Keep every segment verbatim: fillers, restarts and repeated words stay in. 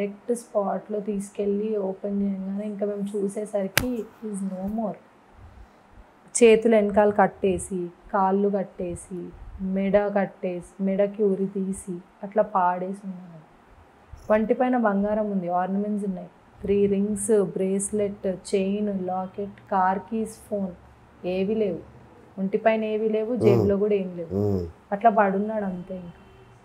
Direct స్పాట్లో తీసుకెళ్ళి open చేయగానే ఇంకా మేము చూసేసరికి ఈజ్ నో మోర్. చేతులు వెనకాల కట్టేసి, కాళ్ళు కట్టేసి, మెడ కట్టేసి, మెడకి ఉరి తీసి అట్లా పాడేసి ఉన్నారు. వంటిపైన బంగారం ఉంది, ఆర్నమెంట్స్ ఉన్నాయి, three rings, bracelet, chain, locket, car keys, phone ఏవి లేవు. ఒంటిపైన ఏవి లేవు, జేబులో కూడా ఏం లేవు. అట్లా పడున్నాడు అంతే. ఇంకా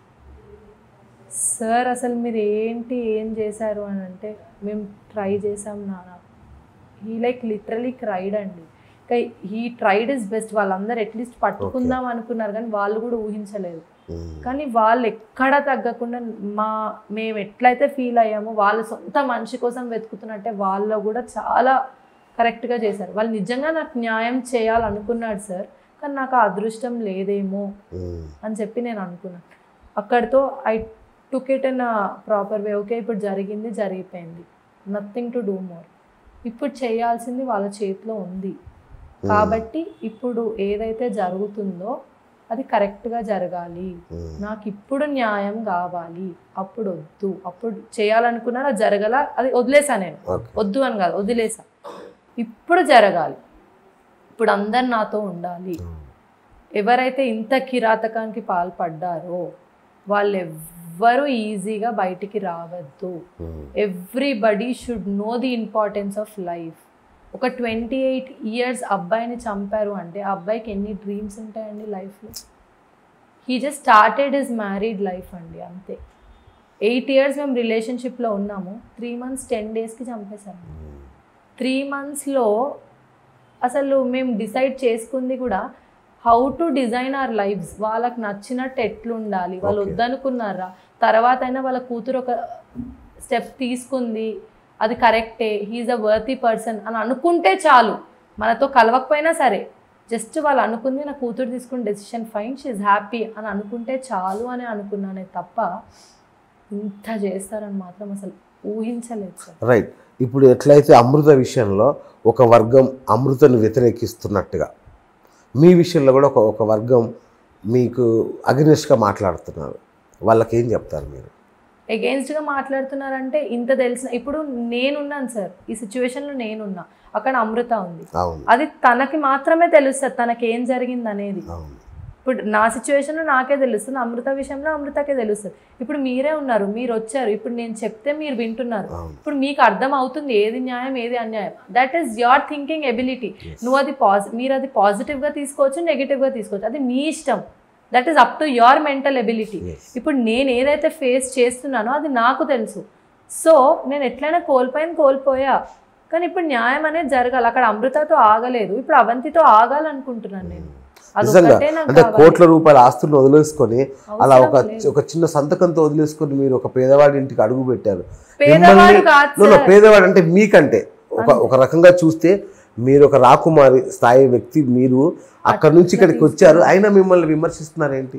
సార్ అసలు మీరు ఏంటి ఏం చేశారు అని అంటే, మేము ట్రై చేసాం నాన్న. హీ లైక్ లిటరలీ క్రైడ్ అండి. ఇంకా హీ ట్రైడ్ ఇస్ బెస్ట్. వాళ్ళందరూ అట్లీస్ట్ పట్టుకుందాం అనుకున్నారు కానీ వాళ్ళు కూడా ఊహించలేదు. కానీ వాళ్ళు ఎక్కడ తగ్గకుండా మా మేము ఎట్లయితే ఫీల్ అయ్యామో వాళ్ళ సొంత మనిషి కోసం వెతుకుతున్నట్టే వాళ్ళు కూడా చాలా కరెక్ట్గా చేశారు. వాళ్ళు నిజంగా నాకు న్యాయం చేయాలనుకున్నాడు సార్, కానీ నాకు ఆ అదృష్టం లేదేమో అని చెప్పి నేను అనుకున్నాను. అక్కడితో I took it in proper way. Okay, ఇప్పుడు జరిగింది జరిగిపోయింది, నథింగ్ టు డూ మోర్. ఇప్పుడు చేయాల్సింది వాళ్ళ చేతిలో ఉంది కాబట్టి ఇప్పుడు ఏదైతే జరుగుతుందో అది కరెక్ట్గా జరగాలి. నాకు ఇప్పుడు న్యాయం కావాలి, అప్పుడు వద్దు. అప్పుడు చేయాలనుకున్నా అది జరగల, అది వదిలేసా. నేను వద్దు అని కాదు, వదిలేసా. ఇప్పుడు జరగాలి, ఇప్పుడు అందరు నాతో ఉండాలి. ఎవరైతే ఇంత కిరాతకానికి పాల్పడ్డారో వాళ్ళు ఎవ్వరూ ఈజీగా బయటికి రావద్దు. Everybody should know the importance of life. ఒక ట్వంటీ ఎయిట్ ఇయర్స్ అబ్బాయిని చంపారు అంటే ఆ అబ్బాయికి ఎన్ని డ్రీమ్స్ ఉంటాయండి లైఫ్లో. He just started his married life అండి, అంతే. ఎయిట్ ఇయర్స్ మేము రిలేషన్షిప్లో ఉన్నాము, త్రీ మంత్స్ టెన్ డేస్కి చంపేశాము. త్రీ మంత్స్లో అసలు మేము డిసైడ్ చేసుకుంది కూడా how to design our lives. వాళ్ళకి నచ్చినట్టు ఎట్లుండాలి, వాళ్ళు వద్దనుకున్నారా, తర్వాత అయినా వాళ్ళ కూతురు ఒక స్టెప్ తీసుకుంది, అది కరెక్టే, హీఈస్ అ వర్తీ పర్సన్ అని అనుకుంటే చాలు. మనతో కలవకపోయినా సరే, జస్ట్ వాళ్ళు అనుకుంది నా కూతురు తీసుకున్న decision fine, she is happy అని అనుకుంటే చాలు అని అనుకున్నానే తప్ప ఇంత చేస్తారని మాత్రం అసలు ఊహించలేదు సార్. రైట్. ఇప్పుడు ఎట్లయితే అమృత విషయంలో ఒక వర్గం అమృతను వ్యతిరేకిస్తున్నట్టుగా మీ విషయంలో కూడా ఒక ఒక వర్గం మీకు అగెనిస్ట్గా మాట్లాడుతున్నారు, వాళ్ళకి ఏం చెప్తారు మీరు? అగెయిన్స్ట్గా మాట్లాడుతున్నారంటే ఇంత తెలిసిన, ఇప్పుడు నేనున్నాను సార్ ఈ సిచ్యువేషన్లో, నేనున్నా, అక్కడ అమృత ఉంది, అది తనకి మాత్రమే తెలుస్తుంది తనకి ఏం జరిగింది అనేది. ఇప్పుడు నా సిచ్యువేషన్లో నాకే తెలుస్తుంది, అమృత విషయంలో అమృతకే తెలుస్తుంది. ఇప్పుడు మీరే ఉన్నారు, మీరు వచ్చారు, ఇప్పుడు నేను చెప్తే మీరు వింటున్నారు, ఇప్పుడు మీకు అర్థం అవుతుంది ఏది న్యాయం ఏది అన్యాయం. That is your thinking ability. నువ్వు అది పాజి మీరు అది పాజిటివ్గా తీసుకోవచ్చు, నెగిటివ్గా తీసుకోవచ్చు, అది మీ ఇష్టం. That is up to your mental ability. ఇప్పుడు నేను ఏదైతే ఫేస్ చేస్తున్నానో అది నాకు తెలుసు. సో నేను ఎట్లయినా కోల్పోయిన కోల్పోయా, కానీ ఇప్పుడు న్యాయం అనేది జరగాలి. అక్కడ అమృతతో ఆగలేదు, ఇప్పుడు అవంతితో ఆగాలనుకుంటున్నాను నేను. అంటే కోట్ల రూపాయల ఆస్తులను వదిలేసుకొని అలా ఒక ఒక చిన్న సంతకంతో వదిలేసుకొని మీరు ఒక పేదవాడి ఇంటికి అడుగు పెట్టారు. పేదవాడు అంటే మీకంటే ఒక ఒక రకంగా చూస్తే మీరు ఒక రాకుమారి స్థాయి వ్యక్తి, మీరు అక్కడ నుంచి ఇక్కడికి వచ్చారు, అయినా మిమ్మల్ని విమర్శిస్తున్నారేంటి?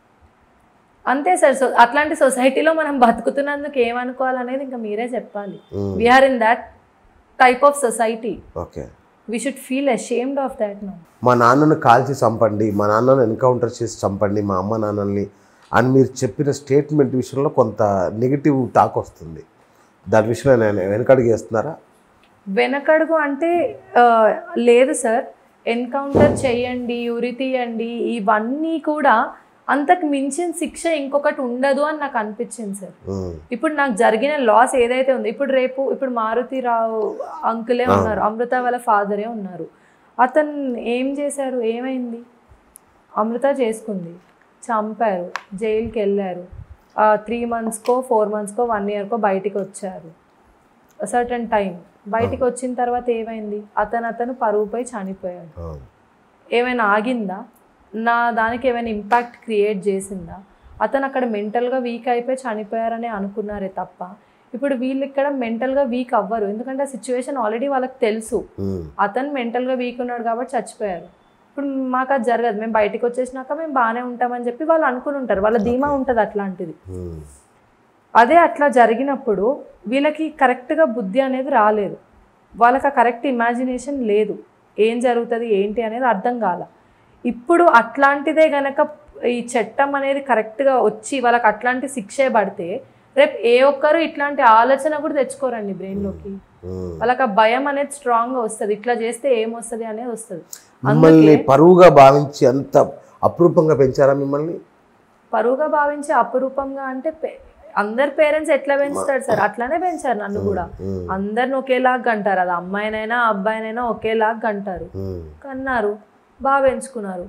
అంతే సార్. సో అట్లాంటి సొసైటీలో మనం బతుకుతున్నందుకు ఏమనుకోవాలనేది ఇంకా మీరే చెప్పాలి. We are in that type of society. Okay, we should feel ashamed of that now. మా నాన్నను కాల్చి చంపండి, మా నాన్నను ఎన్కౌంటర్ చేసి చంపండి మా అమ్మ నాన్నల్ని అని మీరు చెప్పిన స్టేట్మెంట్ విషయంలో కొంత నెగిటివ్ టాక్ వస్తుంది. దాని విషయంలో నేను వెనకడుగు వేస్తున్నారా? వెనకడుగు అంటే లేదు సార్. ఎన్కౌంటర్ చేయండి, ఉరి తీయండి, ఇవన్నీ కూడా అంతకు మించిన శిక్ష ఇంకొకటి ఉండదు అని నాకు అనిపించింది సార్. ఇప్పుడు నాకు జరిగిన లాస్ ఏదైతే ఉందో, ఇప్పుడు రేపు ఇప్పుడు మారుతిరావు అంకులే ఉన్నారు, అమృత వాళ్ళ ఫాదరే ఉన్నారు. అతను ఏం చేశారు, ఏమైంది? అమృత చేసుకుంది, చంపారు, జైలుకి వెళ్ళారు, త్రీ మంత్స్కో ఫోర్ మంత్స్కో వన్ ఇయర్కో బయటికి వచ్చారు. సర్టన్ టైం బయటికి వచ్చిన తర్వాత ఏమైంది? అతను అతను పరువుపై చనిపోయాడు. ఏమైనా ఆగిందా? నా దానికి ఏమైనా ఇంపాక్ట్ క్రియేట్ చేసిందా? అతను అక్కడ మెంటల్గా వీక్ అయిపోయి చనిపోయారని అనుకున్నారే తప్ప ఇప్పుడు వీళ్ళు ఇక్కడ మెంటల్గా వీక్ అవ్వరు. ఎందుకంటే ఆ సిచ్యువేషన్ ఆల్రెడీ వాళ్ళకి తెలుసు, అతను మెంటల్గా వీక్ ఉన్నాడు కాబట్టి చచ్చిపోయారు. ఇప్పుడు మాకు అది జరగదు, మేము బయటకు వచ్చేసినాక మేము బాగానే ఉంటామని చెప్పి వాళ్ళు అనుకుని ఉంటారు, వాళ్ళ ధీమా ఉంటుంది అట్లాంటిది. అదే అట్లా జరిగినప్పుడు వీళ్ళకి కరెక్ట్గా బుద్ధి అనేది రాలేదు, వాళ్ళకి ఆ కరెక్ట్ ఇమాజినేషన్ లేదు, ఏం జరుగుతుంది ఏంటి అనేది అర్థం కాల. ఇప్పుడు అట్లాంటిదే గనక ఈ చట్టం అనేది కరెక్ట్గా వచ్చి వాళ్ళకి అట్లాంటి శిక్షే పడితే రేపు ఏ ఒక్కరు ఇట్లాంటి ఆలోచన కూడా తెచ్చుకోరండి బ్రెయిన్లోకి. వాళ్ళకి ఆ భయం అనేది స్ట్రాంగ్గా వస్తుంది, ఇట్లా చేస్తే ఏమొస్తుంది అనేది వస్తుంది. మిమ్మల్ని పరువుగా భావించి అంత అపురూపంగా పెంచారా మిమ్మల్ని? పరువుగా భావించి అపురూపంగా అంటే అందరు పేరెంట్స్ ఎట్లా పెంచుతారు సార్, అట్లానే పెంచారు నన్ను కూడా. అందరిని ఒకేలాగా అంటారు, అది అమ్మాయినైనా అబ్బాయినైనా ఒకేలాగా అంటారు. కన్నారు, బాగా పెంచుకున్నారు,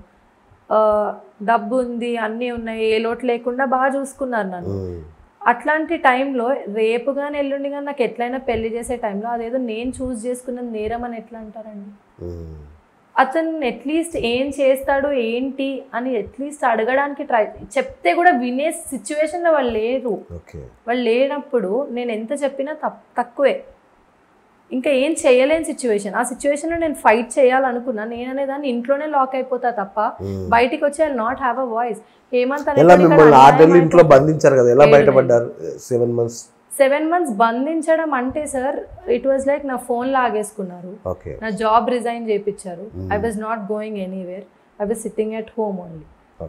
డబ్బు ఉంది, అన్నీ ఉన్నాయి, ఏ లోటు లేకుండా బాగా చూసుకున్నారు నన్ను. అట్లాంటి టైంలో రేపు కానీ ఎల్లుండి కానీ నాకు ఎట్లయినా పెళ్లి చేసే టైంలో అదేదో నేను చూస్ చేసుకున్నది నేరం అని ఎట్లా అంటారండి? అతను అట్లీస్ట్ ఏం చేస్తాడు ఏంటి అని అట్లీస్ట్ అడగడానికి ట్రై చెప్తే కూడా వినే సిచ్యువేషన్లో వాళ్ళు లేరు. వాళ్ళు లేనప్పుడు నేను ఎంత చెప్పినా తక్కువే, ఇంకా ఏం చేయలేని సిచ్యువేషన్. ఆ సిచ్యువేషన్లో నేను ఫైట్ చేయాలనుకున్నా, నేననే దాన్ని ఇంట్లోనే లాక్ అయిపోతా తప్ప బయటికి వచ్చి I not have a voice. Hemanth ఇంట్లో బంధించారు కదా, ఎలా బయటపడ్డారు? సెవెన్ మంత్స్ సెవెన్ మంత్స్ బంధించడం అంటే సార్ ఇట్ వాజ్ లైక్ నా ఫోన్ లాగేసుకున్నారు, నా జాబ్ రిజైన్ చేయించారు. I was not going anywhere, I was sitting at home only.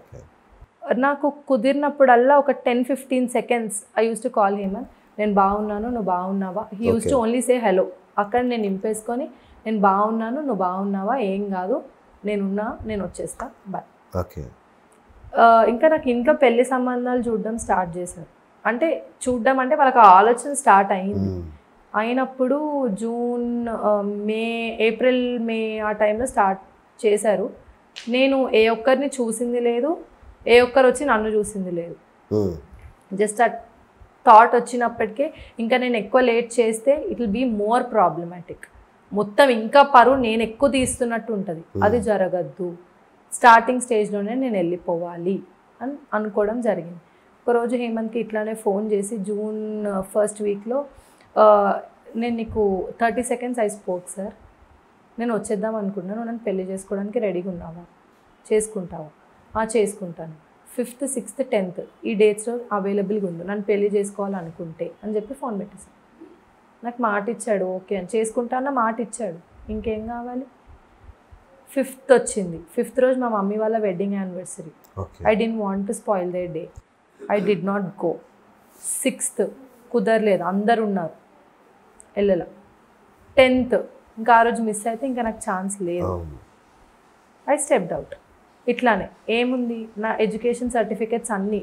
నాకు కుదిరినప్పుడల్లా ఒక ten fifteen seconds I use to call Hemanth, నేను బాగున్నాను నువ్వు బాగున్నావా. He use to only say hello. అక్కడ నేను నింపేసుకొని నేను బాగున్నాను నువ్వు బాగున్నావా, ఏం కాదు నేనున్నా, నేను వచ్చేస్తా, బాయ్. ఇంకా నాకు ఇంట్లో పెళ్లి సంబంధాలు చూడడం స్టార్ట్ చేశారు. అంటే చూడడం అంటే వాళ్ళకి ఆలోచన స్టార్ట్ అయింది. అయినప్పుడు జూన్ మే ఏప్రిల్ మే ఆ టైంలో స్టార్ట్ చేశారు. నేను ఏ ఒక్కరిని చూసింది లేదు, ఏ ఒక్కరు వచ్చి నన్ను చూసింది లేదు. జస్ట్ ఆ థాట్ వచ్చినప్పటికే ఇంకా నేను ఎక్కువ లేట్ చేస్తే it will be more problematic. మొత్తం ఇంకా పరువు నేను ఎక్కువ తీస్తున్నట్టు ఉంటుంది, అది జరగద్దు. స్టార్టింగ్ స్టేజ్లోనే నేను వెళ్ళిపోవాలి అని అనుకోవడం జరిగింది. ఒకరోజు హేమంత్కి ఇట్లానే ఫోన్ చేసి జూన్ ఫస్ట్ వీక్లో నేను నీకు thirty seconds I spoke sir, నేను వచ్చేద్దాం అనుకుంటున్నాను, నన్ను పెళ్లి చేసుకోవడానికి రెడీగా ఉన్నావా, చేసుకుంటావా? చేసుకుంటాను, ఫిఫ్త్ సిక్స్త్ టెన్త్ ఈ డేట్స్లో అవైలబుల్గా ఉంది, నన్ను పెళ్లి చేసుకోవాలనుకుంటే అని చెప్పి ఫోన్ పెట్టేశాను. నాకు మాట ఇచ్చాడు, ఓకే అని చేసుకుంటా అన్న మాట ఇచ్చాడు, ఇంకేం కావాలి. ఫిఫ్త్ వచ్చింది, ఫిఫ్త్ రోజు మా మమ్మీ వాళ్ళ wedding anniversary. I don't want to spoil the day, I did not go. Sixth కుదరలేదు, అందరు ఉన్నారు, వెళ్ళలా. టెన్త్ ఇంకా ఆ రోజు మిస్ అయితే ఇంకా నాకు ఛాన్స్ లేదు, ఐ స్టెప్డ్ అవుట్. ఇట్లానే ఏముంది, నా ఎడ్యుకేషన్ సర్టిఫికెట్స్ అన్నీ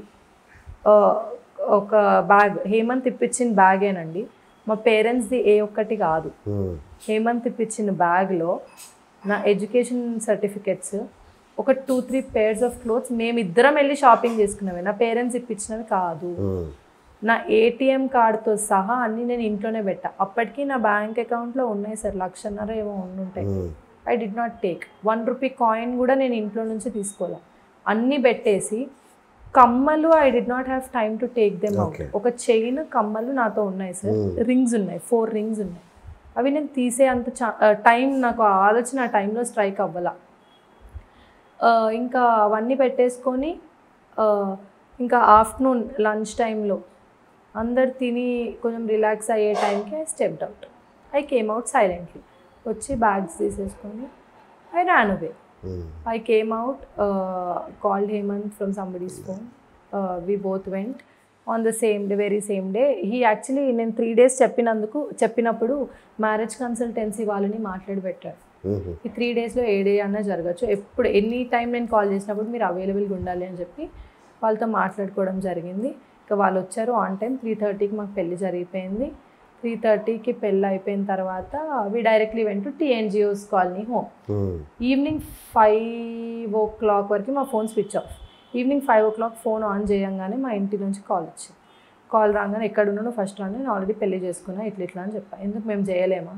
ఒక బ్యాగ్, హేమంత్ ఇప్పించిన బ్యాగేనండి, మా పేరెంట్స్ది ఏ ఒక్కటి కాదు. హేమంత్ ఇప్పించిన బ్యాగ్లో నా ఎడ్యుకేషన్ సర్టిఫికెట్స్, ఒక two three pairs of clothes మేమిద్దరం వెళ్ళి షాపింగ్ చేసుకున్నవి, నా పేరెంట్స్ ఇప్పించినవి కాదు. నా ఏటీఎం కార్డ్తో సహా అన్నీ నేను ఇంట్లోనే పెట్టా. అప్పటికి నా బ్యాంక్ అకౌంట్లో ఉన్నాయి సార్, లక్షన్నర ఏమో ఉండుంటాయి. I did not take one rupee coin కూడా నేను ఇంట్లో నుంచి తీసుకోలే. అన్నీ పెట్టేసి కమ్మలు I did not have time to take them out. ఒక చైన్ కమ్మలు నాతో ఉన్నాయి సార్, రింగ్స్ ఉన్నాయి, ఫోర్ రింగ్స్ ఉన్నాయి. అవి నేను తీసే అంత టైం నాకు ఆలోచన ఆ టైంలో స్ట్రైక్ అవ్వాల. ఇంకా అవన్నీ పెట్టేసుకొని ఇంకా ఆఫ్టర్నూన్ లంచ్ టైంలో అందరు తిని కొంచెం రిలాక్స్ అయ్యే టైంకి I stepped out. I came out silently. వచ్చి బ్యాగ్స్ తీసేసుకొని I ran away. I came out, called Hemanth from somebody's phone, we both went on the same day, very same day. He actually నేను three days చెప్పినందుకు చెప్పినప్పుడు marriage consultancy వాళ్ళని మాట్లాడి పెట్టారు. ఈ three డేస్లో ఏ డే అన్నా జరగచ్చు, ఎప్పుడు ఎనీ టైం నేను కాల్ చేసినప్పుడు మీరు అవైలబుల్గా ఉండాలి అని చెప్పి వాళ్ళతో మాట్లాడుకోవడం జరిగింది. ఇంకా వాళ్ళు వచ్చారు ఆన్ టైం. త్రీ థర్టీకి మాకు పెళ్ళి జరిగిపోయింది. త్రీ థర్టీకి పెళ్ళి అయిపోయిన తర్వాత we directly went to TNGOs colony home. Evening five o'clock వరకు మా phone switch off. Evening five o'clock phone on చేయంగానే మా ఇంటి నుంచి కాల్ వచ్చింది. కాల్ రాగానే ఎక్కడున్నాను ఫస్ట్ రాను, నేను ఆల్రెడీ పెళ్లి చేసుకున్నా ఇట్లా ఇట్లా అని చెప్పాను. ఎందుకు మేము చేయలేమా,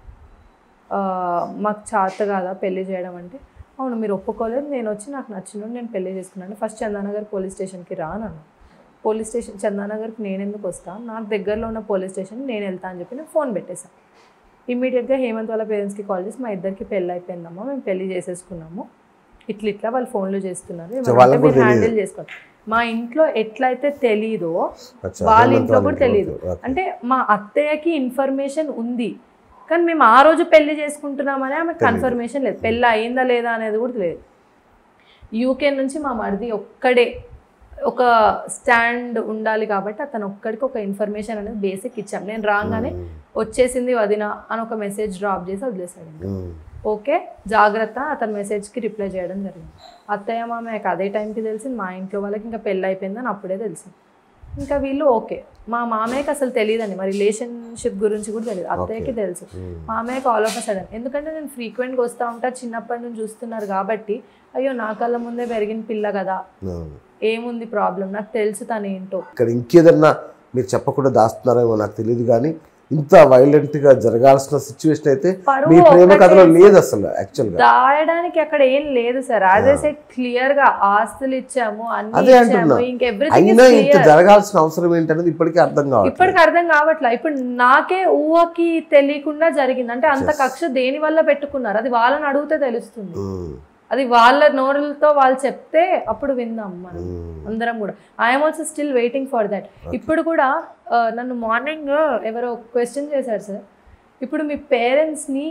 మాకు చేత కాదా పెళ్లి చేయడం అంటే, అవును మీరు ఒప్పుకోలేదు, నేను వచ్చి నాకు నచ్చిన నేను పెళ్లి చేసుకున్నాను, ఫస్ట్ చందానగర్ పోలీస్ స్టేషన్కి రానన్నా. పోలీస్ స్టేషన్ చందానగర్కి నేను ఎందుకు వస్తాను, నాకు దగ్గరలో ఉన్న పోలీస్ స్టేషన్కి నేను వెళ్తా అని చెప్పి నేను ఫోన్ పెట్టేశాను. ఇమ్మీడియట్గా హేమంత్ వాళ్ళ పేరెంట్స్కి కాల్ చేసి మా ఇద్దరికి పెళ్ళి అయిపోయిందమ్మా, మేము పెళ్లి చేసేసుకున్నాము, ఇట్లా ఇట్లా వాళ్ళు ఫోన్లో చేస్తున్నారు, మీరు హ్యాండిల్ చేసుకోండి. మా ఇంట్లో ఎట్లయితే తెలీదో వాళ్ళ ఇంట్లో కూడా తెలీదు. అంటే మా అత్తయ్యకి ఇన్ఫర్మేషన్ ఉంది, కానీ మేము ఆ రోజు పెళ్లి చేసుకుంటున్నామని ఆమెకు కన్ఫర్మేషన్ లేదు, పెళ్ళి అయిందా లేదా అనేది కూడా లేదు. యూకే నుంచి మా మరిది ఒక్కడే ఒక స్టాండ్ ఉండాలి కాబట్టి అతను ఒక్కడికి ఒక ఇన్ఫర్మేషన్ అనేది బేసిక్ ఇచ్చాం. నేను రాగానే వచ్చేసింది వదిన అని ఒక మెసేజ్ డ్రాప్ చేసి వదిలేసాడు. ఓకే జాగ్రత్త అతని మెసేజ్కి రిప్లై చేయడం జరిగింది. అత్తయ్య మామయ్యకి అదే టైంకి తెలిసింది, మా ఇంట్లో వాళ్ళకి ఇంకా పెళ్ళి అయిపోయిందని అప్పుడే తెలిసింది. ఇంకా వీళ్ళు ఓకే, మా మామయ్యకి అసలు తెలియదండి, మా రిలేషన్షిప్ గురించి కూడా తెలియదు. అత్తయ్యకి తెలుసు, మామయ్యకి ఆల్ ఆఫ్ అ సడన్. ఎందుకంటే నేను ఫ్రీక్వెంట్గా వస్తూ ఉంటా, చిన్నప్పటి నుంచి చూస్తున్నారు కాబట్టి అయ్యో నా కళ్ళ ముందే పెరిగిన పిల్ల కదా, ఏముంది ప్రాబ్లం, నాకు తెలుసు తను ఏంటో. ఇక్కడ ఇంకేదన్నా మీరు చెప్పకుండా దాస్తున్నారేమో నాకు తెలియదు, కానీ ఇంత వైలెంట్ గా జరగాల్సిన సిచ్యువేషన్ అయితే మీ ప్రేమ కథలో లేదు అసలు. యాక్చువల్గా దాయడానికి అక్కడ ఏం లేదు సార్, అదే సెట్ క్లియర్ గా ఆస్తులు ఇచ్చాము అన్ని ఇచ్చాము, ఇంకా ఎవ్రీథింగ్ ఇంత జరగాల్సిన అవసరం ఏంటనేది ఇప్పటికీ అర్థం కావాలి. ఇప్పటికి అర్థం కావట్లా. ఇప్పుడు నాకే ఊహకి తెలియకుండా జరిగింది అంటే అంత కక్ష దేని వల్ల పెట్టుకున్నారు, అది వాళ్ళని అడిగితే తెలుస్తుంది. అది వాళ్ళ నోరులతో వాళ్ళు చెప్తే అప్పుడు విందాం మనం అందరం కూడా. I'm also still waiting for that. ఇప్పుడు కూడా నన్ను మార్నింగ్ ఎవరో క్వశ్చన్ చేశారు సార్, ఇప్పుడు మీ పేరెంట్స్ని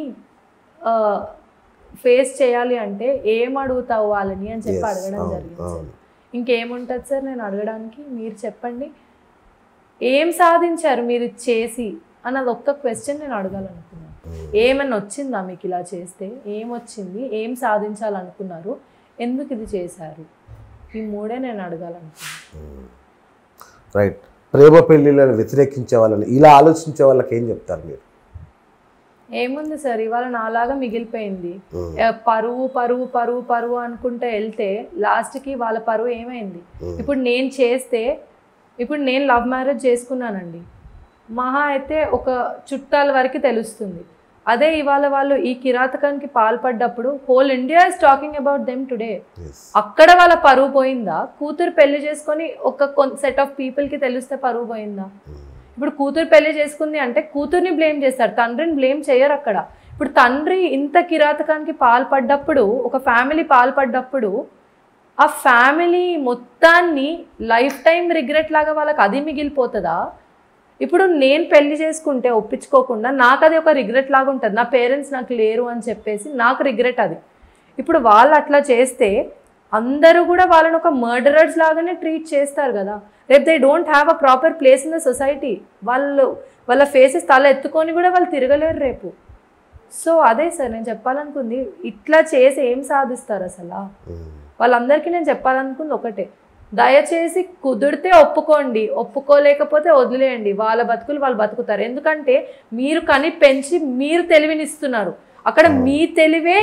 ఫేస్ చేయాలి అంటే ఏం అడుగుతావు వాళ్ళని అని చెప్పి అడగడం జరిగింది సార్. ఇంకేముంటుంది సార్ నేను అడగడానికి, మీరు చెప్పండి ఏం సాధించారు మీరు చేసి అన్నది ఒక్క క్వశ్చన్ నేను అడగాలనుకున్నాను. ఏమన్నా వచ్చిందా మీకు ఇలా చేస్తే, ఏమొచ్చింది, ఏం సాధించాలనుకున్నారు, ఎందుకు ఇది చేశారు, ఈ మూడే నేను అడగాలనుకున్నాను. రైట్. ప్రేమ పెళ్లిళ్ళని వ్యతిరేకించే వాళ్ళని, ఇలా ఆలోచించే వాళ్ళకి ఏం చెప్తారు మీరు? ఏముంది సార్, ఇవాళ నాలాగా మిగిలిపోయింది. పరువు పరువు పరువు పరువు అనుకుంటే వెళ్తే లాస్ట్కి వాళ్ళ పరువు ఏమైంది. ఇప్పుడు నేను చేస్తే, ఇప్పుడు నేను లవ్ మ్యారేజ్ చేసుకున్నానండి, మహా అయితే ఒక చుట్టాల వరకు తెలుస్తుంది. అదే ఇవాళ వాళ్ళు ఈ కిరాతకానికి పాల్పడ్డప్పుడు whole India is talking about them today. అక్కడ వాళ్ళ పరువు పోయిందా? కూతురు పెళ్లి చేసుకొని ఒక సెట్ ఆఫ్ పీపుల్కి తెలిస్తే పరువు పోయిందా? ఇప్పుడు కూతురు పెళ్లి చేసుకుంది అంటే కూతుర్ని బ్లేమ్ చేస్తారు, తండ్రిని బ్లేమ్ చేయరు అక్కడ. ఇప్పుడు తండ్రి ఇంత కిరాతకానికి పాల్పడ్డప్పుడు, ఒక ఫ్యామిలీ పాల్పడ్డప్పుడు ఆ ఫ్యామిలీ మొత్తాన్ని లైఫ్ టైం రిగ్రెట్ లాగా వాళ్ళకి అది మిగిలిపోతుందా? ఇప్పుడు నేను పెళ్లి చేసుకుంటే ఒప్పించుకోకుండా నాకు అది ఒక రిగ్రెట్ లాగా ఉంటుంది, నా పేరెంట్స్ నాకు లేరు అని చెప్పేసి నాకు రిగ్రెట్ అది. ఇప్పుడు వాళ్ళు అట్లా చేస్తే అందరూ కూడా వాళ్ళని ఒక మర్డరర్స్ లాగానే ట్రీట్ చేస్తారు కదా. రేపు they don't have a proper place in the society. వాళ్ళు వాళ్ళ ఫేసెస్ తల ఎత్తుకొని కూడా వాళ్ళు తిరగలేరు రేపు. సో అదే సార్ నేను చెప్పాలనుకుంది, ఇట్లా చేసి ఏం సాధిస్తారు అసలు? వాళ్ళందరికీ నేను చెప్పాలనుకుంది ఒకటే, దయచేసి కుదిరితే ఒప్పుకోండి, ఒప్పుకోలేకపోతే వదిలేయండి, వాళ్ళ బతుకులు వాళ్ళు బతుకుతారు. ఎందుకంటే మీరు కని పెంచి మీరు తెలివినిస్తున్నారు, అక్కడ మీ తెలివే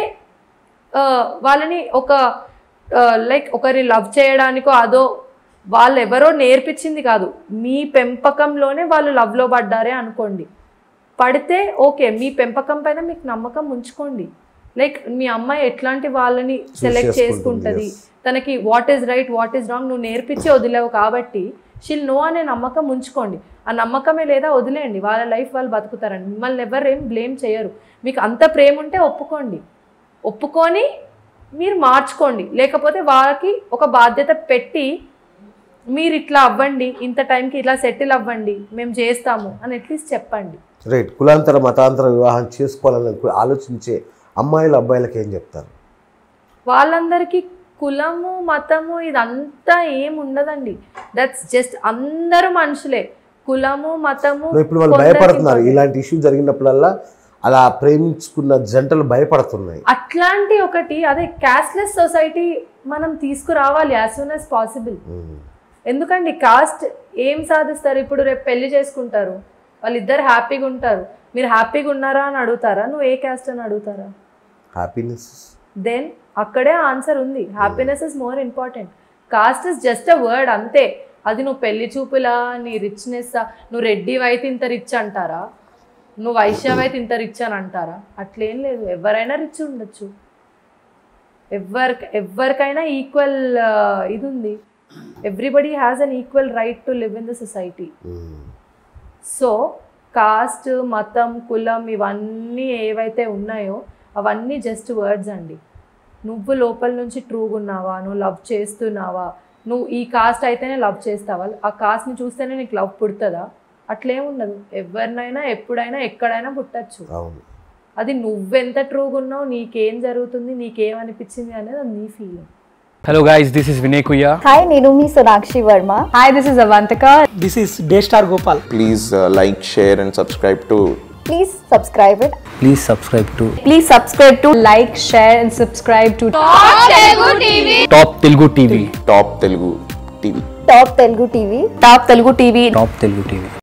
వాళ్ళని ఒక లైక్ ఒకరి లవ్ చేయడానికో అదో వాళ్ళు ఎవరో నేర్పించింది కాదు, మీ పెంపకంలోనే వాళ్ళు లవ్లో పడ్డారే అనుకోండి. పడితే ఓకే, మీ పెంపకం పైన మీకు నమ్మకం ఉంచుకోండి. లైక్ మీ అమ్మాయి ఎట్లాంటి వాళ్ళని సెలెక్ట్ చేసుకుంటుంది, తనకి what is right what is wrong నువ్వు నేర్పించి వదిలేవు కాబట్టి షీల్ నో అనే నమ్మకం ఉంచుకోండి. ఆ నమ్మకమే లేదా వదిలేయండి, వాళ్ళ లైఫ్ వాళ్ళు బతుకుతారండి, మిమ్మల్ని ఎవరేం బ్లేమ్ చేయరు. మీకు అంత ప్రేమ ఉంటే ఒప్పుకోండి, ఒప్పుకొని మీరు మార్చుకోండి. లేకపోతే వాళ్ళకి ఒక బాధ్యత పెట్టి మీరు ఇట్లా అవ్వండి, ఇంత టైంకి ఇట్లా సెటిల్ అవ్వండి, మేము చేస్తాము అని అట్లీస్ట్ చెప్పండి. రైట్. కులాంతర మతాంతర వివాహం చేసుకోవాలని ఆలోచించే అమ్మాయిలు అబ్బాయిలకి ఏం చెప్తారు? వాళ్ళందరికీ కులము మతము ఇదంతా ఏం ఉండదండి, దట్స్ జస్ట్ అందరూ మనుషులే. కులము మతము ఇప్పుడు వాళ్ళు భయపడుతున్నారు, ఇలాంటి ఇష్యూ జరిగినప్పుడల్లా అలా ప్రేమించుకున్న జంటలు భయపడుతున్నాయి. అట్లాంటి ఒకటి అదే క్యాస్ట్లెస్ సొసైటీ మనం తీసుకురావాలి యాజ్ సూన్ యాజ్ పాసిబుల్. ఎందుకండి కాస్ట్ ఏం సాధిస్తారు? ఇప్పుడు రేపు పెళ్లి చేసుకుంటారు, వాళ్ళిద్దరు హ్యాపీగా ఉంటారు, మీరు హ్యాపీగా ఉన్నారా అని అడుగుతారా? నువ్వు ఏ క్యాస్ట్ అని అడుగుతారా? హ్యాపీనెస్. దెన్ అక్కడే ఆన్సర్ ఉంది, happiness is more important. Caste is just a word అంతే. అది నువ్వు పెళ్లి చూపులా, నీ రిచ్నెస్, నువ్వు రెడ్డి అయితే ఇంత రిచ్ అంటారా, నువ్వు వైశ్యవ్ అయితే ఇంత రిచ్ అని అంటారా? అట్లేం లేదు, ఎవరైనా రిచ్ ఉండొచ్చు, ఎవరికి ఎవరికైనా ఈక్వల్ ఇది ఉంది. Everybody has an equal right to live in the society. So caste, మతం, కులం ఇవన్నీ ఏవైతే ఉన్నాయో అవన్నీ జస్ట్ వర్డ్స్ అండి. నువ్వు లోపల నుంచి ట్రూగా ఉన్నావా, నువ్వు లవ్ చేస్తున్నావా, నువ్వు ఈ కాస్ట్ అయితేనే లవ్ చేస్తావా, ఆ కాస్ట్ని చూస్తేనే నీకు లవ్ పుడుతుందా? అట్లేముండదు, ఎవరినైనా ఎప్పుడైనా ఎక్కడైనా పుట్టచ్చు. అది నువ్వెంత ట్రూగా ఉన్నావు, నీకేం జరుగుతుంది, నీకేమనిపించింది అనేది అది నీ feeling. Hello guys, this is Vinay Kuya. Hi, నేను మీ Sonakshi Varma. Hi, this is Avantika. This is Daystar Gopal. Please uh, like, share and subscribe to Please subscribe it. Please subscribe to Please subscribe to like, share and subscribe to Top Telugu T V. Top Telugu T V. Top Telugu T V. Top Telugu T V. Top Telugu T V.